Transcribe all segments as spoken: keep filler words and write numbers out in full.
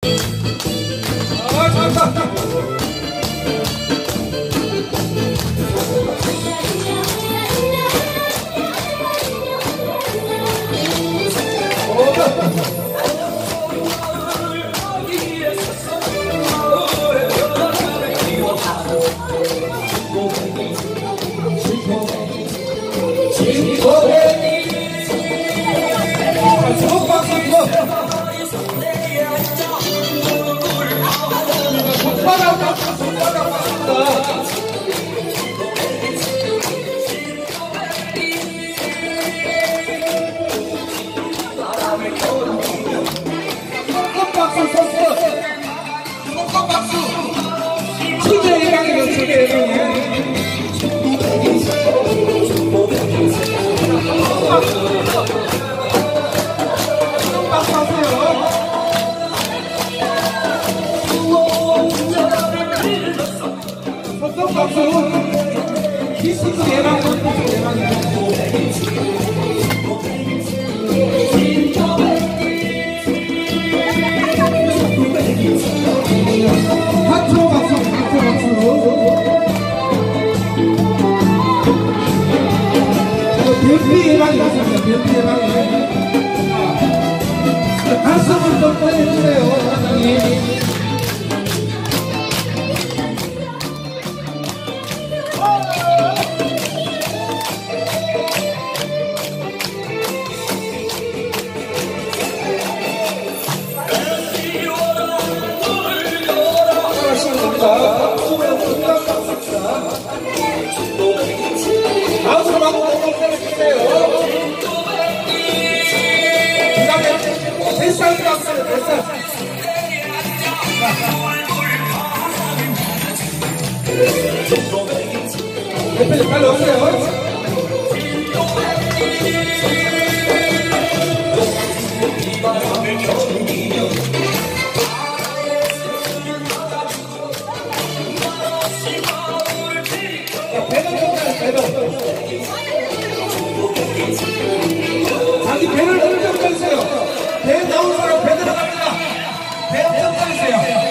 아, 잘한다. 변비 예방이 있습니다. 변비 예방이. 가슴을 좀 꺼내주세요, 사장님. 빨리 빨리 오세요. 자기 배를 엄청 빼세요. 배 나온 사람 배 들어갑니다. 배 엄청 빼세요.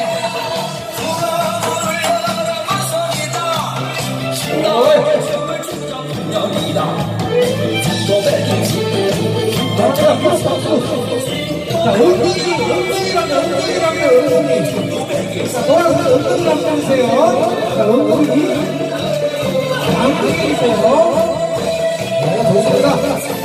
자, 엉덩이, 엉덩이라면, 엉덩이라면, 엉덩이. 자, 돌아서 엉덩이 한번 보세요. 자, 엉덩이. 엉덩이 보세요. 네, 좋습니다.